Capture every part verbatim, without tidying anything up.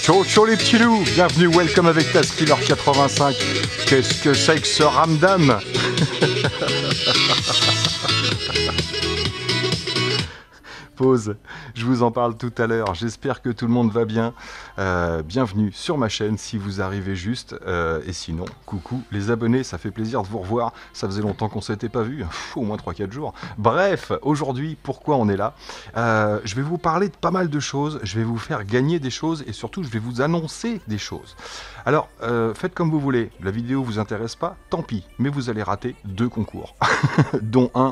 Ciao, ciao les petits loups, bienvenue, welcome avec Taskiller quatre-vingt-cinq. Qu'est-ce que c'est que ce ramdam? Pause, je vous en parle tout à l'heure, j'espère que tout le monde va bien. Euh, bienvenue sur ma chaîne si vous arrivez juste, euh, et sinon, coucou les abonnés, ça fait plaisir de vous revoir, ça faisait longtemps qu'on s'était pas vu, au moins trois quatre jours. Bref, aujourd'hui, pourquoi on est là? euh, Je vais vous parler de pas mal de choses, je vais vous faire gagner des choses et surtout je vais vous annoncer des choses. Alors, euh, faites comme vous voulez, la vidéo vous intéresse pas, tant pis, mais vous allez rater deux concours, dont un,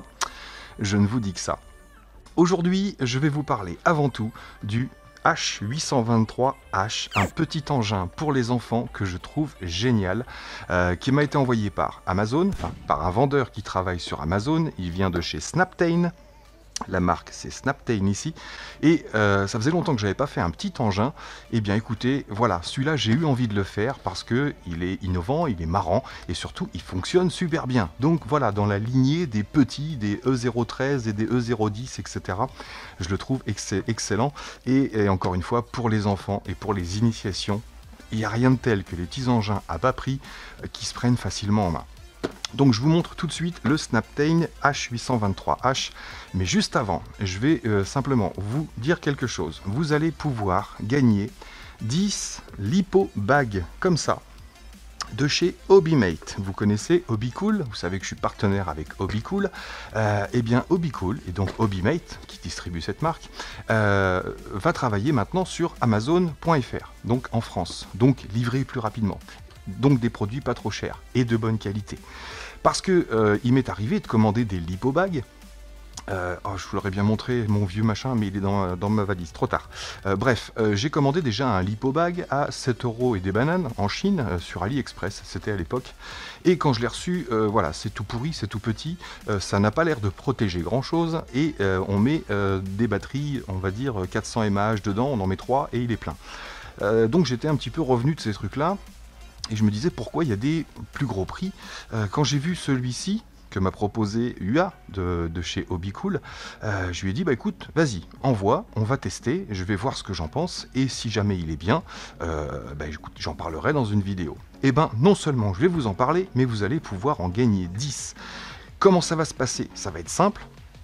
je ne vous dis que ça. Aujourd'hui, je vais vous parler avant tout du H huit cent vingt-trois H, un petit engin pour les enfants que je trouve génial, euh, qui m'a été envoyé par Amazon, enfin par un vendeur qui travaille sur Amazon. Il vient de chez Snaptain. La marque c'est Snaptain ici, et euh, ça faisait longtemps que j'avais pas fait un petit engin. Et bien écoutez, voilà, celui-là j'ai eu envie de le faire parce que il est innovant, il est marrant et surtout il fonctionne super bien. Donc voilà, dans la lignée des petits, des E zéro treize et des E zéro dix, et cetera. Je le trouve ex excellent et, et encore une fois pour les enfants et pour les initiations, il n'y a rien de tel que les petits engins à bas prix euh, qui se prennent facilement en main. Donc je vous montre tout de suite le Snaptain H huit cent vingt-trois H, mais juste avant, je vais euh, simplement vous dire quelque chose. Vous allez pouvoir gagner dix lipo bags comme ça, de chez Hobimate. Vous connaissez Hobbycool, vous savez que je suis partenaire avec Hobbycool. Euh, et bien Hobbycool, et donc Hobimate, qui distribue cette marque, euh, va travailler maintenant sur Amazon point F R, donc en France, donc livré plus rapidement. Donc des produits pas trop chers et de bonne qualité. Parce que euh, il m'est arrivé de commander des lipo bags. Euh, oh, je vous l'aurais bien montré, mon vieux machin, mais il est dans, dans ma valise, trop tard. Euh, bref, euh, j'ai commandé déjà un lipo bag à sept euros et des bananes en Chine, euh, sur AliExpress, c'était à l'époque. Et quand je l'ai reçu, euh, voilà, c'est tout pourri, c'est tout petit, euh, ça n'a pas l'air de protéger grand chose, et euh, on met euh, des batteries, on va dire quatre cents milliampères heure dedans, on en met trois et il est plein. Euh, donc j'étais un petit peu revenu de ces trucs-là. Et je me disais pourquoi il y a des plus gros prix. Euh, quand j'ai vu celui-ci, que m'a proposé U A de, de chez Hobbycool, euh, je lui ai dit, bah écoute, vas-y, envoie, on va tester, je vais voir ce que j'en pense, et si jamais il est bien, euh, bah, écoute, j'en parlerai dans une vidéo. Et ben non seulement je vais vous en parler, mais vous allez pouvoir en gagner dix. Comment ça va se passer? Ça va être simple.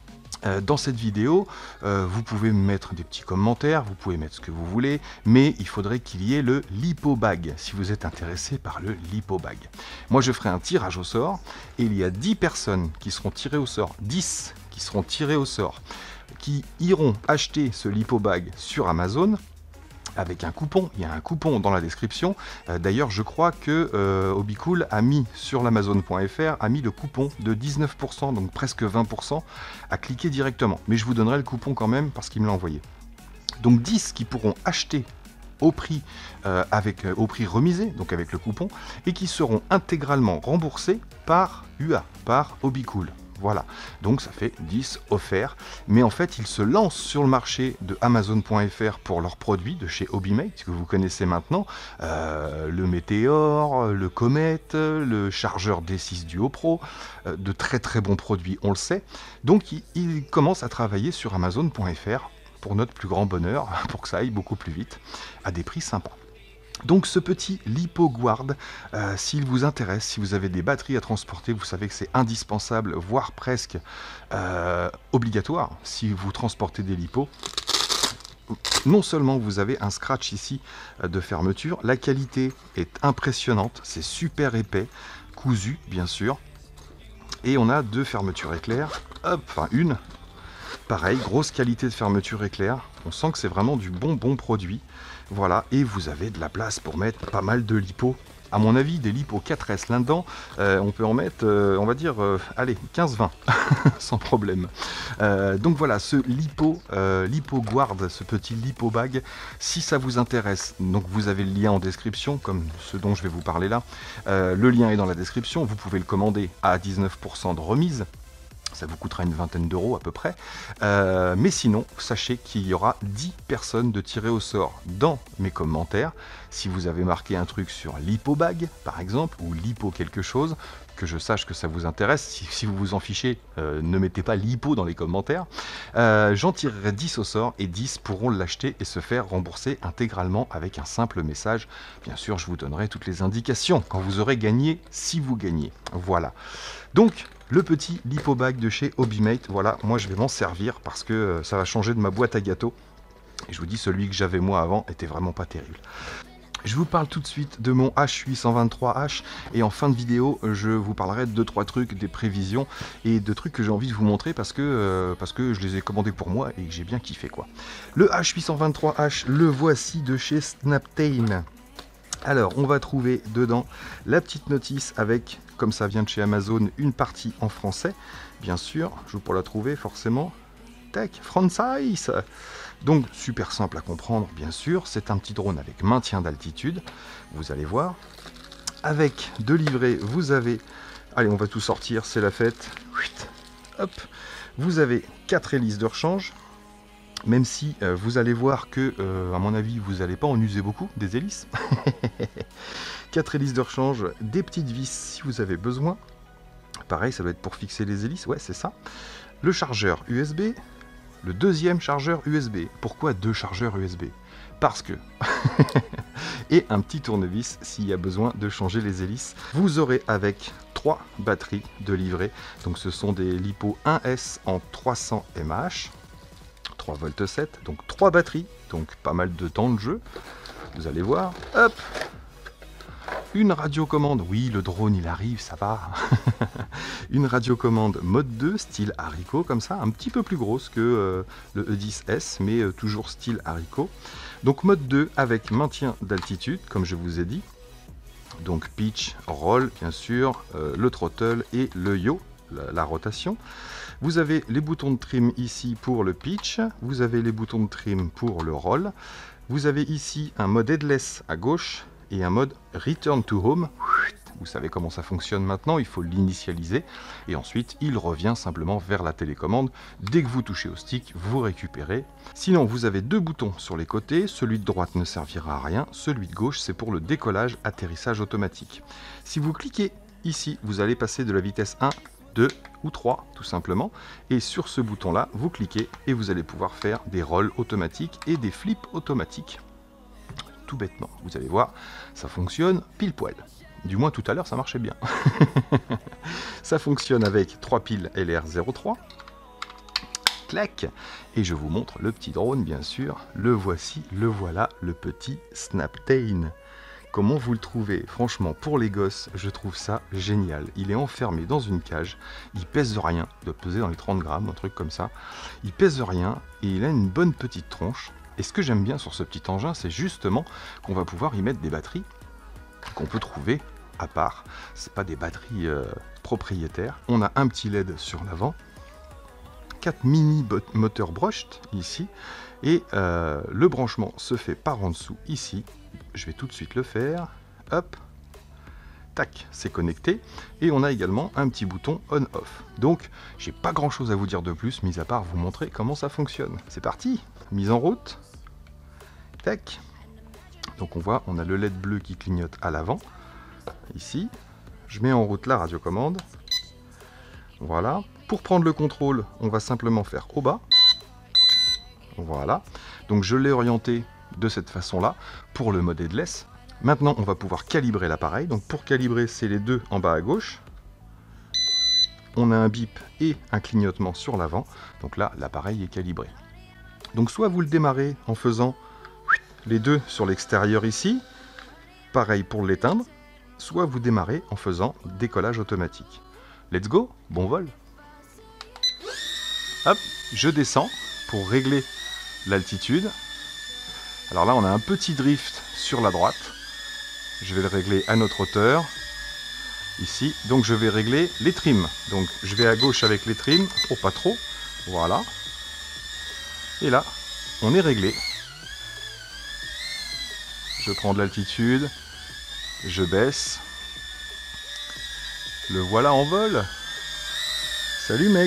Dans cette vidéo, euh, vous pouvez mettre des petits commentaires, vous pouvez mettre ce que vous voulez, mais il faudrait qu'il y ait le lipo bag, si vous êtes intéressé par le lipo bag. Moi, je ferai un tirage au sort, et il y a dix personnes qui seront tirées au sort, dix qui seront tirées au sort, qui iront acheter ce lipo bag sur Amazon, avec un coupon, il y a un coupon dans la description. Euh, D'ailleurs, je crois que euh, Hobbycool a mis sur l'Amazon point F R, a mis le coupon de dix-neuf pour cent, donc presque vingt pour cent, à cliquer directement. Mais je vous donnerai le coupon quand même, parce qu'il me l'a envoyé. Donc dix qui pourront acheter au prix, euh, avec, euh, au prix remisé, donc avec le coupon, et qui seront intégralement remboursés par U A, par Hobbycool. Voilà, donc ça fait dix offerts, mais en fait ils se lancent sur le marché de Amazon point F R pour leurs produits de chez Hobimate, que vous connaissez maintenant, euh, le Météor, le Comet, le chargeur D six Duo Pro, euh, de très très bons produits, on le sait. Donc ils, ils commencent à travailler sur Amazon point F R pour notre plus grand bonheur, pour que ça aille beaucoup plus vite, à des prix sympas. Donc ce petit lipo guard, euh, s'il vous intéresse, si vous avez des batteries à transporter, vous savez que c'est indispensable, voire presque euh, obligatoire si vous transportez des lipos. Non seulement vous avez un scratch ici euh, de fermeture, la qualité est impressionnante, c'est super épais, cousu bien sûr, et on a deux fermetures éclair, hop, enfin une, pareil, grosse qualité de fermeture éclair, on sent que c'est vraiment du bon bon produit. Voilà, et vous avez de la place pour mettre pas mal de lipos. À mon avis, des lipos quatre S là-dedans, euh, on peut en mettre, euh, on va dire, euh, allez, quinze vingt, sans problème. Euh, donc voilà, ce lipo, euh, lipo guard, ce petit lipo bag, si ça vous intéresse, donc vous avez le lien en description, comme ce dont je vais vous parler là. Euh, le lien est dans la description, vous pouvez le commander à dix-neuf pour cent de remise. Ça vous coûtera une vingtaine d'euros à peu près. Euh, mais sinon, sachez qu'il y aura dix personnes de tirées au sort dans mes commentaires. Si vous avez marqué un truc sur lipo bag, par exemple, ou lipo quelque chose, que je sache que ça vous intéresse. Si, si vous vous en fichez, euh, ne mettez pas l'hypo dans les commentaires. Euh, J'en tirerai dix au sort et dix pourront l'acheter et se faire rembourser intégralement avec un simple message. Bien sûr, je vous donnerai toutes les indications quand vous aurez gagné, si vous gagnez. Voilà. Donc, le petit lipo bag de chez Hobimate, voilà, moi je vais m'en servir parce que euh, ça va changer de ma boîte à gâteaux. Et je vous dis, celui que j'avais moi avant était vraiment pas terrible. Je vous parle tout de suite de mon H huit cent vingt-trois H et en fin de vidéo, je vous parlerai de deux trois trucs, des prévisions et de trucs que j'ai envie de vous montrer parce que, euh, parce que je les ai commandés pour moi et que j'ai bien kiffé quoi. Le H huit cent vingt-trois H, le voici de chez Snaptain. Alors, on va trouver dedans la petite notice avec, comme ça vient de chez Amazon, une partie en français. Bien sûr, je vous pour la trouver forcément. Tac, Francis. Donc, super simple à comprendre, bien sûr. C'est un petit drone avec maintien d'altitude. Vous allez voir. Avec de livret, vous avez... Allez, on va tout sortir, c'est la fête. Hop. Vous avez quatre hélices de rechange. Même si euh, vous allez voir que, euh, à mon avis, vous n'allez pas en user beaucoup, des hélices. quatre hélices de rechange, des petites vis si vous avez besoin. Pareil, ça doit être pour fixer les hélices, ouais, c'est ça. Le chargeur U S B, le deuxième chargeur U S B. Pourquoi deux chargeurs U S B? Parce que... Et un petit tournevis s'il y a besoin de changer les hélices. Vous aurez avec trois batteries de livret. Donc ce sont des LiPo un S en trois cents milliampères-heure. trois volts sept, donc trois batteries, donc pas mal de temps de jeu. Vous allez voir, hop, une radiocommande, oui le drone il arrive, ça va. Une radiocommande mode deux, style haricot, comme ça, un petit peu plus grosse que euh, le E dix S, mais euh, toujours style haricot. Donc mode deux avec maintien d'altitude, comme je vous ai dit. Donc pitch, roll, bien sûr, euh, le throttle et le yaw, la, la rotation. Vous avez les boutons de trim ici pour le pitch, vous avez les boutons de trim pour le roll, vous avez ici un mode headless à gauche et un mode return to home. Vous savez comment ça fonctionne maintenant, il faut l'initialiser et ensuite il revient simplement vers la télécommande. Dès que vous touchez au stick, vous récupérez. Sinon, vous avez deux boutons sur les côtés, celui de droite ne servira à rien, celui de gauche c'est pour le décollage, atterrissage automatique. Si vous cliquez ici, vous allez passer de la vitesse un, deux ou trois tout simplement, et sur ce bouton là vous cliquez et vous allez pouvoir faire des rolls automatiques et des flips automatiques tout bêtement. Vous allez voir, ça fonctionne pile poil, du moins tout à l'heure ça marchait bien. Ça fonctionne avec trois piles L R zéro trois, clac, et je vous montre le petit drone bien sûr. Le voici, le voilà, le petit Snaptain. Comment vous le trouvez? Franchement, pour les gosses, je trouve ça génial. Il est enfermé dans une cage, il pèse rien, il doit peser dans les trente grammes, un truc comme ça. Il pèse rien et il a une bonne petite tronche. Et ce que j'aime bien sur ce petit engin, c'est justement qu'on va pouvoir y mettre des batteries qu'on peut trouver à part. C'est pas des batteries euh, propriétaires. On a un petit L E D sur l'avant, quatre mini moteurs brushed ici, et euh, le branchement se fait par en dessous ici. Je vais tout de suite le faire, hop, tac, c'est connecté, et on a également un petit bouton on-off. Donc, j'ai pas grand chose à vous dire de plus, mis à part vous montrer comment ça fonctionne. C'est parti, mise en route, tac. Donc on voit, on a le L E D bleu qui clignote à l'avant, ici. Je mets en route la radiocommande, voilà. Pour prendre le contrôle, on va simplement faire au bas, voilà. Donc je l'ai orienté de cette façon-là pour le mode headless. Maintenant, on va pouvoir calibrer l'appareil. Donc pour calibrer, c'est les deux en bas à gauche. On a un bip et un clignotement sur l'avant. Donc là, l'appareil est calibré. Donc soit vous le démarrez en faisant les deux sur l'extérieur ici, pareil pour l'éteindre, soit vous démarrez en faisant décollage automatique. Let's go, bon vol. Hop, je descends pour régler l'altitude. Alors là, on a un petit drift sur la droite. Je vais le régler à notre hauteur. Ici, donc je vais régler les trims. Donc je vais à gauche avec les trims. Oh, pas trop. Voilà. Et là, on est réglé. Je prends de l'altitude. Je baisse. Le voilà en vol. Salut mec.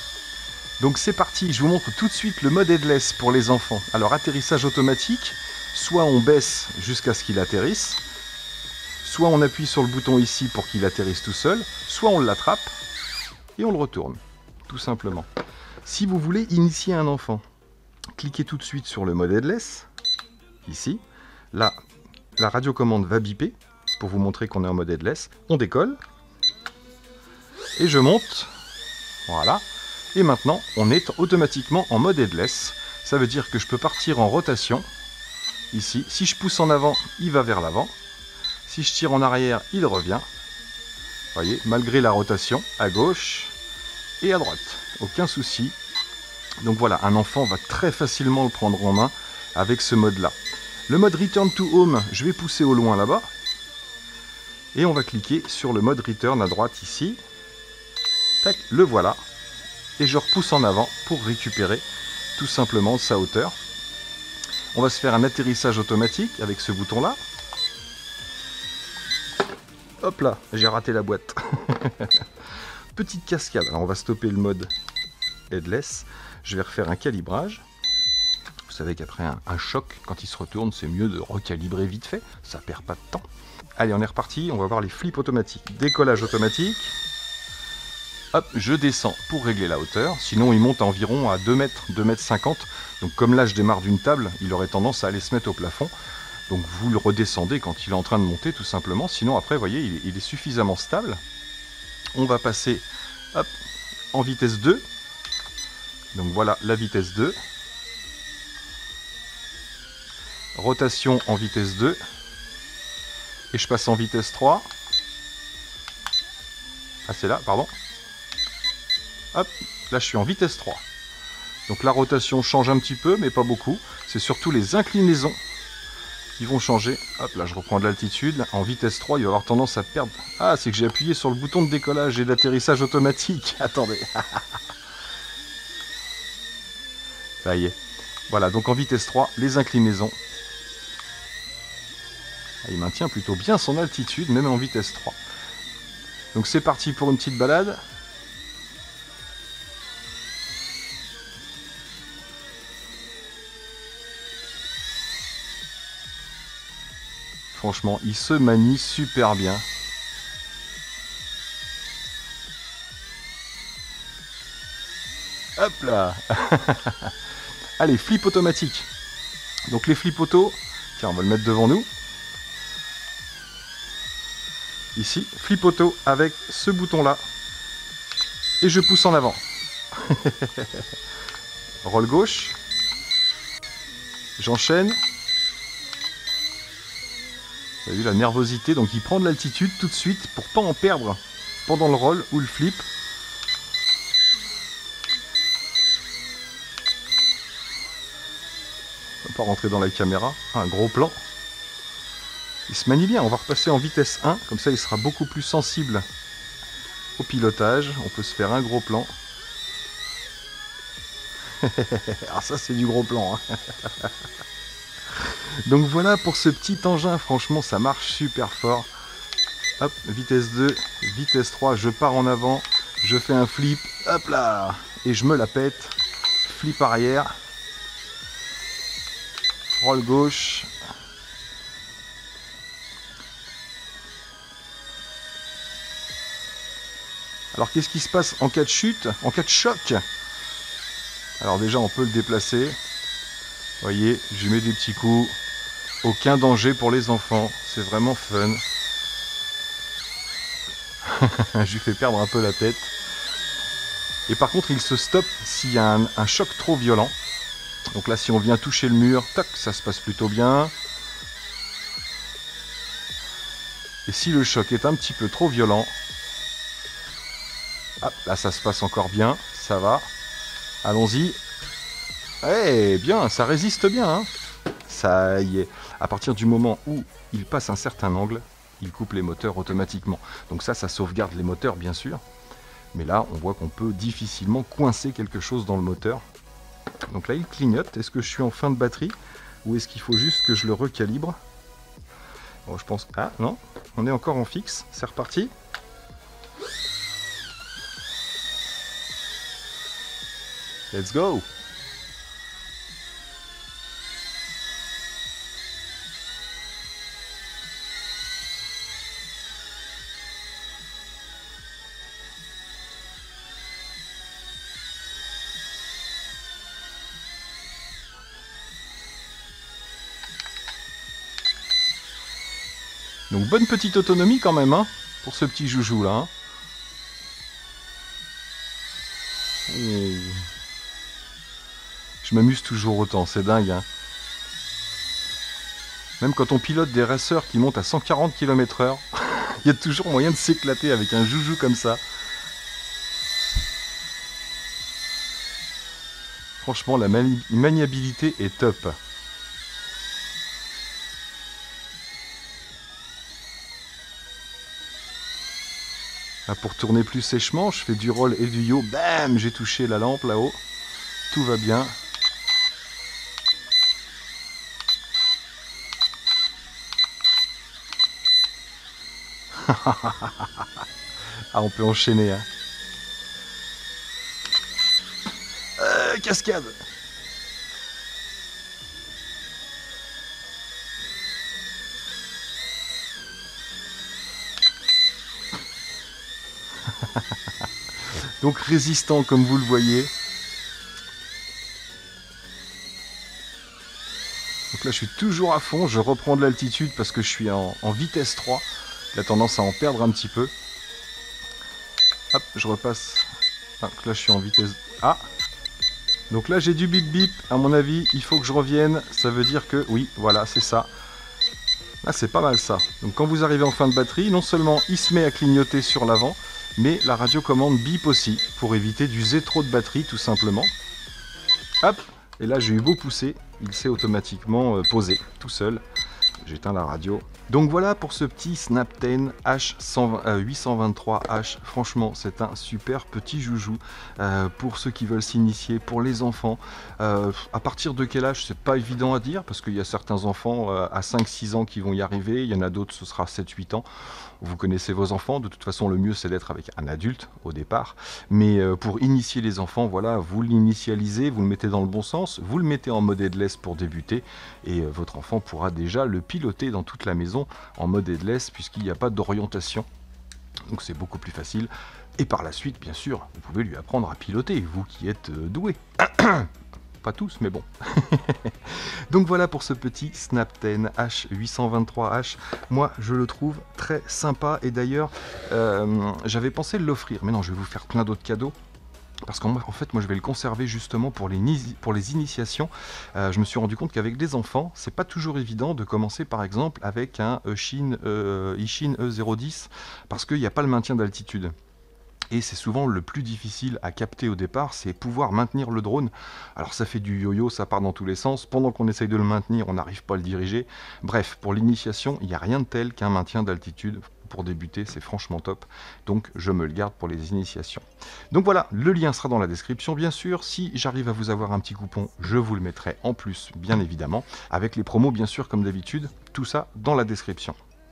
Donc c'est parti, je vous montre tout de suite le mode headless pour les enfants. Alors atterrissage automatique, soit on baisse jusqu'à ce qu'il atterrisse, soit on appuie sur le bouton ici pour qu'il atterrisse tout seul, soit on l'attrape et on le retourne, tout simplement. Si vous voulez initier un enfant, cliquez tout de suite sur le mode headless, ici. Là, la radiocommande va biper pour vous montrer qu'on est en mode headless. On décolle et je monte, voilà. Et maintenant, on est automatiquement en mode headless. Ça veut dire que je peux partir en rotation, ici. Si je pousse en avant, il va vers l'avant. Si je tire en arrière, il revient. Vous voyez, malgré la rotation, à gauche et à droite. Aucun souci. Donc voilà, un enfant va très facilement le prendre en main avec ce mode-là. Le mode Return to Home, je vais pousser au loin là-bas. Et on va cliquer sur le mode Return à droite ici. Tac, le voilà. Et je repousse en avant pour récupérer tout simplement sa hauteur. On va se faire un atterrissage automatique avec ce bouton-là. Hop là, j'ai raté la boîte. Petite cascade. Alors on va stopper le mode headless. Je vais refaire un calibrage. Vous savez qu'après un, un choc, quand il se retourne, c'est mieux de recalibrer vite fait. Ça perd pas de temps. Allez, on est reparti. On va voir les flips automatiques. Décollage automatique. Hop, je descends pour régler la hauteur. Sinon, il monte environ à deux mètres, deux mètres cinquante. Donc comme là, je démarre d'une table, il aurait tendance à aller se mettre au plafond. Donc vous le redescendez quand il est en train de monter, tout simplement. Sinon, après, vous voyez, il est, il est suffisamment stable. On va passer hop, en vitesse deux. Donc voilà la vitesse deux. Rotation en vitesse deux. Et je passe en vitesse trois. Ah, c'est là, pardon. Hop, là je suis en vitesse trois. Donc la rotation change un petit peu, mais pas beaucoup. C'est surtout les inclinaisons qui vont changer. Hop, là je reprends de l'altitude. En vitesse trois, il va avoir tendance à perdre. Ah, c'est que j'ai appuyé sur le bouton de décollage et d'atterrissage automatique. Attendez. Ça y est. Voilà, donc en vitesse trois, les inclinaisons. Il maintient plutôt bien son altitude, même en vitesse trois. Donc c'est parti pour une petite balade. Franchement, il se manie super bien. Hop là. Allez, flip automatique. Donc les flips auto, tiens, on va le mettre devant nous. Ici, flip auto avec ce bouton-là. Et je pousse en avant. Roll gauche. J'enchaîne. Vous avez vu la nervosité, donc il prend de l'altitude tout de suite pour pas en perdre pendant le roll ou le flip. On va pas rentrer dans la caméra, un gros plan. Il se manie bien, on va repasser en vitesse un, comme ça il sera beaucoup plus sensible au pilotage. On peut se faire un gros plan. Alors ça c'est du gros plan. Hein. Donc voilà pour ce petit engin, franchement ça marche super fort. Hop, vitesse deux, vitesse trois, je pars en avant, je fais un flip, hop là, et je me la pète. Flip arrière, roll gauche. Alors qu'est-ce qui se passe en cas de chute, en cas de choc? Alors déjà on peut le déplacer. Vous voyez, je mets des petits coups. Aucun danger pour les enfants, c'est vraiment fun. Je lui fais perdre un peu la tête. Et par contre il se stoppe s'il y a un, un choc trop violent. Donc là si on vient toucher le mur, tac, ça se passe plutôt bien. Et si le choc est un petit peu trop violent, hop, là ça se passe encore bien, ça va. Allons-y. Eh bien, ça résiste bien. Hein. Ça y est. À partir du moment où il passe un certain angle, il coupe les moteurs automatiquement. Donc ça, ça sauvegarde les moteurs bien sûr. Mais là, on voit qu'on peut difficilement coincer quelque chose dans le moteur. Donc là, il clignote. Est-ce que je suis en fin de batterie ou est-ce qu'il faut juste que je le recalibre? Bon, je pense... Ah non, on est encore en fixe. C'est reparti. Let's go. Donc bonne petite autonomie quand même, hein, pour ce petit joujou là. Hein. Oh. Je m'amuse toujours autant, c'est dingue. Hein. Même quand on pilote des racers qui montent à cent quarante kilomètres heure, il y a toujours moyen de s'éclater avec un joujou comme ça. Franchement, la mani maniabilité est top. Là, pour tourner plus sèchement, je fais du roll et du yo. Bam, j'ai touché la lampe là-haut. Tout va bien. Ah, on peut enchaîner. Hein. Euh, cascade. Donc résistant comme vous le voyez. Donc là je suis toujours à fond, je reprends de l'altitude parce que je suis en, en vitesse trois. Il a tendance à en perdre un petit peu. Hop, je repasse. Donc là je suis en vitesse... Ah. Donc là j'ai du bip bip, à mon avis il faut que je revienne. Ça veut dire que oui, voilà, c'est ça. Là c'est pas mal ça. Donc quand vous arrivez en fin de batterie, non seulement il se met à clignoter sur l'avant, mais la radiocommande bip aussi, pour éviter d'user trop de batterie tout simplement. Hop, et là j'ai eu beau pousser, il s'est automatiquement posé tout seul. J'éteins la radio. Donc voilà pour ce petit Snap dix H huit cent vingt-trois H. Franchement, c'est un super petit joujou euh, pour ceux qui veulent s'initier, pour les enfants. Euh, à partir de quel âge, c'est pas évident à dire parce qu'il y a certains enfants euh, à cinq six ans qui vont y arriver. Il y en a d'autres, ce sera sept huit ans. Vous connaissez vos enfants. De toute façon, le mieux, c'est d'être avec un adulte au départ. Mais euh, pour initier les enfants, voilà, vous l'initialisez, vous le mettez dans le bon sens, vous le mettez en mode headless pour débuter et euh, votre enfant pourra déjà le piloter dans toute la maison en mode headless puisqu'il n'y a pas d'orientation. Donc c'est beaucoup plus facile. Et par la suite, bien sûr, vous pouvez lui apprendre à piloter, vous qui êtes euh, doué. Pas tous, mais bon. Donc voilà pour ce petit Snap dix H huit cent vingt-trois H. Moi, je le trouve très sympa. Et d'ailleurs, euh, j'avais pensé l'offrir. Mais non, je vais vous faire plein d'autres cadeaux. Parce qu'en en fait, moi, je vais le conserver justement pour les, pour les initiations. Euh, je me suis rendu compte qu'avec des enfants, c'est pas toujours évident de commencer, par exemple, avec un Ishin euh, E zéro dix, parce qu'il n'y a pas le maintien d'altitude. Et c'est souvent le plus difficile à capter au départ, c'est pouvoir maintenir le drone. Alors ça fait du yo-yo, ça part dans tous les sens. Pendant qu'on essaye de le maintenir, on n'arrive pas à le diriger. Bref, pour l'initiation, il n'y a rien de tel qu'un maintien d'altitude. Pour débuter, c'est franchement top. Donc je me le garde pour les initiations. Donc voilà, le lien sera dans la description, bien sûr. Si j'arrive à vous avoir un petit coupon, je vous le mettrai en plus, bien évidemment. Avec les promos, bien sûr, comme d'habitude. Tout ça dans la description.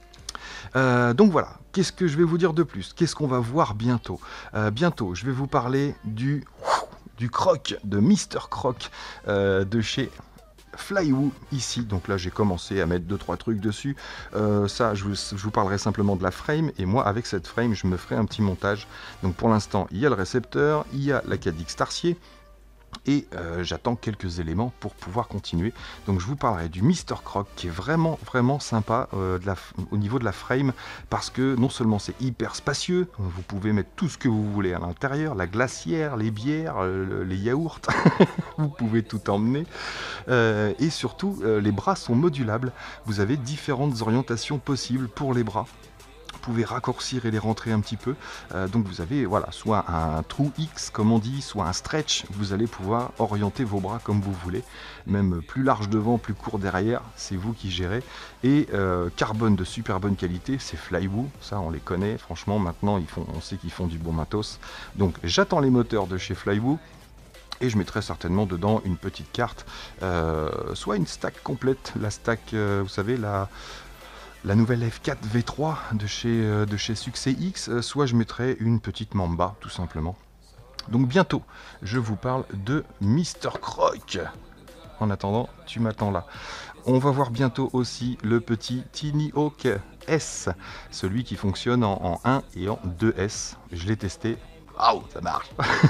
Euh, donc voilà, qu'est-ce que je vais vous dire de plus? Qu'est-ce qu'on va voir bientôt? euh, Bientôt, je vais vous parler du, du croc, de Mister Croc, euh, de chez Flywoo ici. Donc là j'ai commencé à mettre deux trois trucs dessus. Euh, ça je vous, je vous parlerai simplement de la frame. Et moi avec cette frame je me ferai un petit montage. Donc pour l'instant il y a le récepteur, il y a la Cadix Tarsier. Et euh, j'attends quelques éléments pour pouvoir continuer. Donc je vous parlerai du Mister Croc qui est vraiment vraiment sympa euh, de la, au niveau de la frame, parce que non seulement c'est hyper spacieux, vous pouvez mettre tout ce que vous voulez à l'intérieur, la glacière, les bières, euh, les yaourts, vous pouvez tout emmener. Euh, et surtout euh, les bras sont modulables, vous avez différentes orientations possibles pour les bras. Vous pouvez raccourcir et les rentrer un petit peu, euh, donc vous avez voilà, soit un trou X comme on dit, soit un stretch, vous allez pouvoir orienter vos bras comme vous voulez, même plus large devant, plus court derrière, c'est vous qui gérez. Et euh, carbone de super bonne qualité, c'est Flywoo, ça on les connaît, franchement maintenant ils font, on sait qu'ils font du bon matos. Donc j'attends les moteurs de chez Flywoo. Et je mettrai certainement dedans une petite carte, euh, soit une stack complète, la stack, euh, vous savez, la... la nouvelle F quatre V trois de chez, de chez Succès X, soit je mettrai une petite Mamba, tout simplement. Donc bientôt, je vous parle de Mister Croc. En attendant, tu m'attends là. On va voir bientôt aussi le petit Tiny Hawk S, celui qui fonctionne en, en un et en deux S. Je l'ai testé. Waouh, ça marche.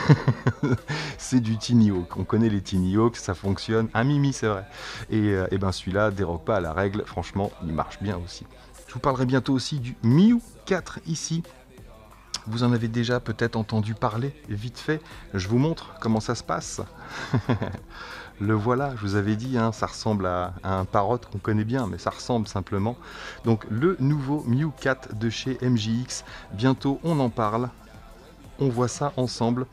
C'est du Tiny Hawk, on connaît les Tiny Hawk, ça fonctionne, un mimi c'est vrai. Et, euh, et ben celui-là dérogue pas à la règle, franchement il marche bien aussi. Je Je vous parlerai bientôt aussi du Miu quatre ici. Vous en avez déjà peut-être entendu parler, vite fait. Je vous montre comment ça se passe. Le voilà, je vous avais dit, hein, ça ressemble à, à un Parrot qu'on connaît bien, mais ça ressemble simplement. Donc le nouveau Miu quatre de chez M J X. Bientôt, on en parle. On voit ça ensemble.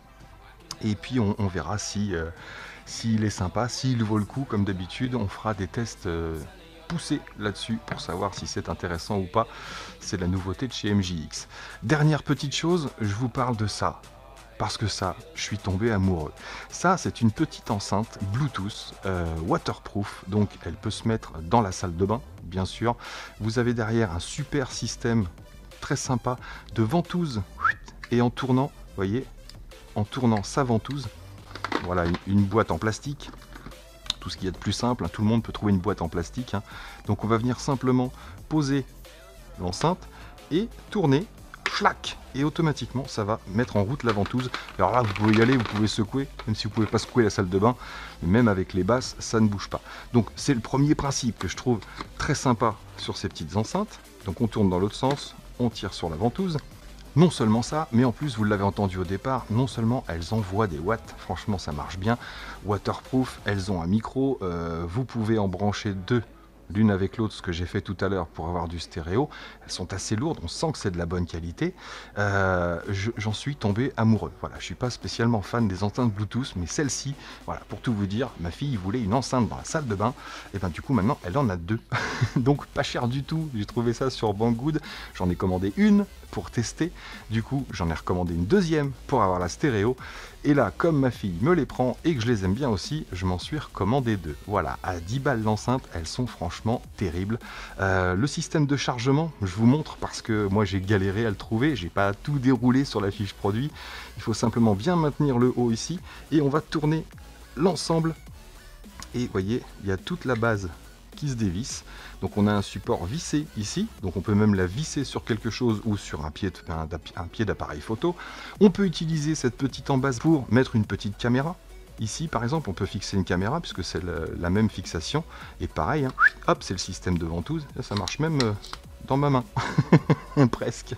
Et puis, on, on verra si, euh, s'il est sympa, s'il vaut le coup. Comme d'habitude, on fera des tests euh, poussés là-dessus pour savoir si c'est intéressant ou pas. C'est la nouveauté de chez M J X. Dernière petite chose, je vous parle de ça. Parce que ça, je suis tombé amoureux. Ça, c'est une petite enceinte Bluetooth euh, waterproof, donc elle peut se mettre dans la salle de bain, bien sûr. Vous avez derrière un super système très sympa de ventouse, et en tournant, vous voyez, en tournant sa ventouse, voilà une, une boîte en plastique, tout ce qu'il y a de plus simple, hein, tout le monde peut trouver une boîte en plastique. Hein. Donc on va venir simplement poser l'enceinte et tourner. Clac, et automatiquement ça va mettre en route la ventouse. Alors là vous pouvez y aller, vous pouvez secouer, même si vous pouvez pas secouer la salle de bain, même avec les basses ça ne bouge pas. Donc c'est le premier principe que je trouve très sympa sur ces petites enceintes. Donc on tourne dans l'autre sens, on tire sur la ventouse. Non seulement ça, mais en plus vous l'avez entendu au départ, non seulement elles envoient des watts, franchement ça marche bien, waterproof, elles ont un micro, euh, vous pouvez en brancher deux l'une avec l'autre, ce que j'ai fait tout à l'heure pour avoir du stéréo. Elles sont assez lourdes, on sent que c'est de la bonne qualité. Euh, J'en suis tombé amoureux. Voilà, je ne suis pas spécialement fan des enceintes Bluetooth, mais celle-ci, voilà, pour tout vous dire, ma fille voulait une enceinte dans la salle de bain, et bien du coup maintenant elle en a deux. Donc pas cher du tout, j'ai trouvé ça sur Banggood, j'en ai commandé une pour tester, du coup j'en ai recommandé une deuxième pour avoir la stéréo, et là comme ma fille me les prend et que je les aime bien aussi, je m'en suis recommandé deux. Voilà, à dix balles l'enceinte, elles sont franchement terribles. Euh, le système de chargement, je vous montre parce que moi j'ai galéré à le trouver, j'ai pas tout déroulé sur la fiche produit, il faut simplement bien maintenir le haut ici, et on va tourner l'ensemble, et vous voyez, il y a toute la base qui se dévisse. Donc on a un support vissé ici, donc on peut même la visser sur quelque chose ou sur un pied, un, un pied d'appareil photo. On peut utiliser cette petite embase pour mettre une petite caméra. Ici par exemple on peut fixer une caméra puisque c'est la même fixation, et pareil, hein, hop, c'est le système de ventouse, ça marche même euh, dans ma main, presque.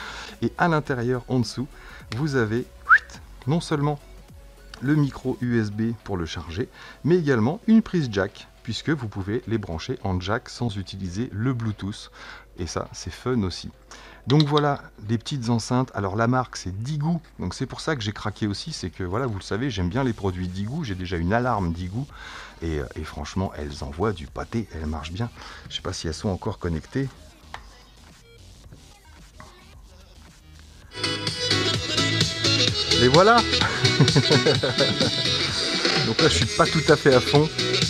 Et à l'intérieur, en dessous, vous avez non seulement le micro U S B pour le charger, mais également une prise jack, puisque vous pouvez les brancher en jack sans utiliser le Bluetooth. Et ça, c'est fun aussi. Donc voilà, les petites enceintes. Alors la marque, c'est Digoo. Donc c'est pour ça que j'ai craqué aussi. C'est que voilà, vous le savez, j'aime bien les produits Digoo. J'ai déjà une alarme Digoo. Et, et franchement, elles envoient du pâté. Elles marchent bien. Je ne sais pas si elles sont encore connectées. Les voilà. Donc là, je suis pas tout à fait à fond.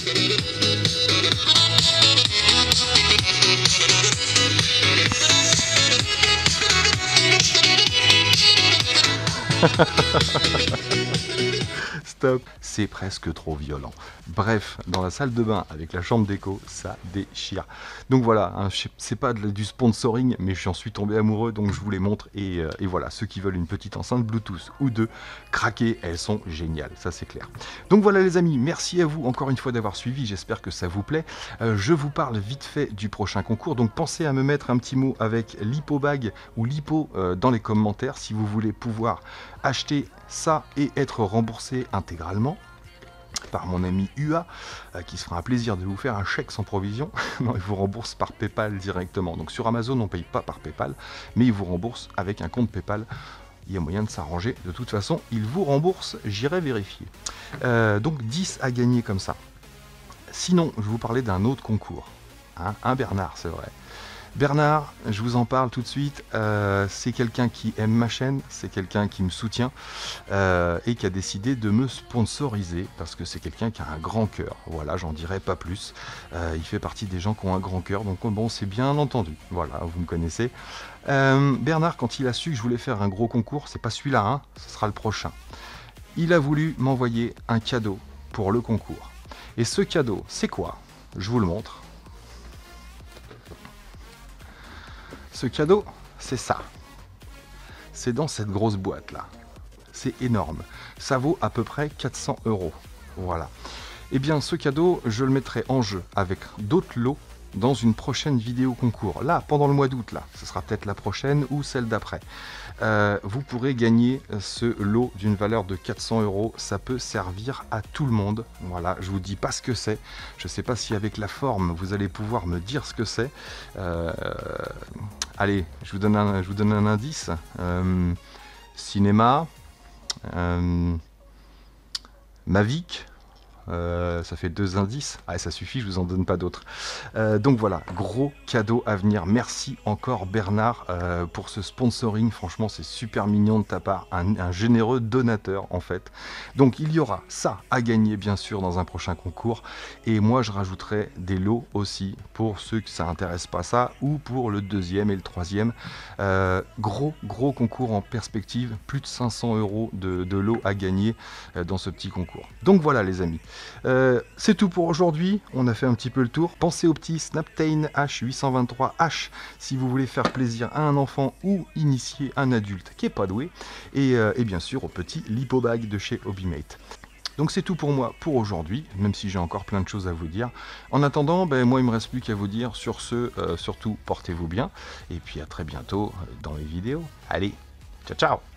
Stop, c'est presque trop violent. Bref, dans la salle de bain avec la chambre d'écho, ça déchire. Donc voilà, hein, c'est pas de, du sponsoring, mais j'en suis tombé amoureux, donc je vous les montre. Et, euh, et voilà, ceux qui veulent une petite enceinte Bluetooth ou deux, craquez, elles sont géniales, ça c'est clair. Donc voilà les amis, merci à vous encore une fois d'avoir suivi, j'espère que ça vous plaît. Euh, je vous parle vite fait du prochain concours, donc pensez à me mettre un petit mot avec l'hypobag ou l'hypo euh, dans les commentaires si vous voulez pouvoir acheter ça et être remboursé intégralement par mon ami U A, euh, qui se fera un plaisir de vous faire un chèque sans provision. Non, il vous rembourse par PayPal directement. Donc sur Amazon, on ne paye pas par PayPal, mais il vous rembourse avec un compte PayPal. Il y a moyen de s'arranger. De toute façon, il vous rembourse, j'irai vérifier. Euh, donc dix à gagner comme ça. Sinon, je vous parlais d'un autre concours. Hein, un Bernard, c'est vrai. Bernard, je vous en parle tout de suite, euh, c'est quelqu'un qui aime ma chaîne, c'est quelqu'un qui me soutient euh, et qui a décidé de me sponsoriser parce que c'est quelqu'un qui a un grand cœur. Voilà, j'en dirai pas plus. Euh, il fait partie des gens qui ont un grand cœur, donc bon, c'est bien entendu. Voilà, vous me connaissez. Euh, Bernard, quand il a su que je voulais faire un gros concours, c'est pas celui-là, hein, ce sera le prochain. Il a voulu m'envoyer un cadeau pour le concours. Et ce cadeau, c'est quoi? Je vous le montre. Ce cadeau, c'est ça. C'est dans cette grosse boîte là. C'est énorme. Ça vaut à peu près quatre cents euros. Voilà. Eh bien, ce cadeau, je le mettrai en jeu avec d'autres lots dans une prochaine vidéo concours. Là, pendant le mois d'août, là, ce sera peut-être la prochaine ou celle d'après. Euh, vous pourrez gagner ce lot d'une valeur de quatre cents euros. Ça peut servir à tout le monde. Voilà, je vous dis pas ce que c'est. Je sais pas si avec la forme, vous allez pouvoir me dire ce que c'est. Euh, allez, je vous donne un, je vous donne un indice. Euh, cinéma, euh, Mavic. Euh, ça fait deux indices. Ah, ça suffit, je vous en donne pas d'autres. Euh, donc voilà, gros cadeau à venir. Merci encore Bernard euh, pour ce sponsoring. Franchement, c'est super mignon de ta part. Un, un généreux donateur en fait. Donc il y aura ça à gagner bien sûr dans un prochain concours. Et moi, je rajouterai des lots aussi pour ceux que ça intéresse pas ça ou pour le deuxième et le troisième. Euh, gros, gros concours en perspective. Plus de cinq cents euros de, de lots à gagner euh, dans ce petit concours. Donc voilà les amis. Euh, c'est tout pour aujourd'hui, on a fait un petit peu le tour. Pensez au petit Snaptain H huit cent vingt-trois H si vous voulez faire plaisir à un enfant ou initier un adulte qui n'est pas doué. Et, euh, et bien sûr au petit Lipobag de chez Hobimate. Donc c'est tout pour moi pour aujourd'hui, même si j'ai encore plein de choses à vous dire. En attendant, ben, moi il me reste plus qu'à vous dire sur ce, euh, surtout portez-vous bien. Et puis à très bientôt dans les vidéos. Allez, ciao ciao!